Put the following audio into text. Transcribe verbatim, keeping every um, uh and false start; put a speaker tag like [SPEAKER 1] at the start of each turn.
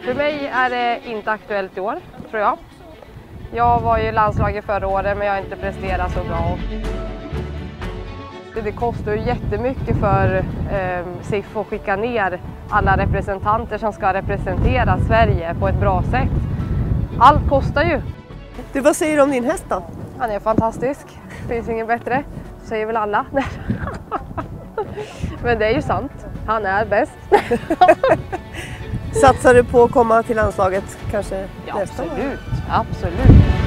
[SPEAKER 1] För mig är det inte aktuellt i år, tror jag. Jag var ju i landslaget förra året, men jag har inte presterat så bra. Det kostar ju jättemycket för eh, S I F att skicka ner alla representanter som ska representera Sverige på ett bra sätt. Allt kostar ju.
[SPEAKER 2] Du, vad säger du om din häst då?
[SPEAKER 1] Han är fantastisk. Det finns inget bättre, säger väl alla. Men det är ju sant. Han är bäst.
[SPEAKER 2] Satsar du på att komma till landslaget kanske
[SPEAKER 1] Ja,
[SPEAKER 2] nästa år?
[SPEAKER 1] absolut, absolut.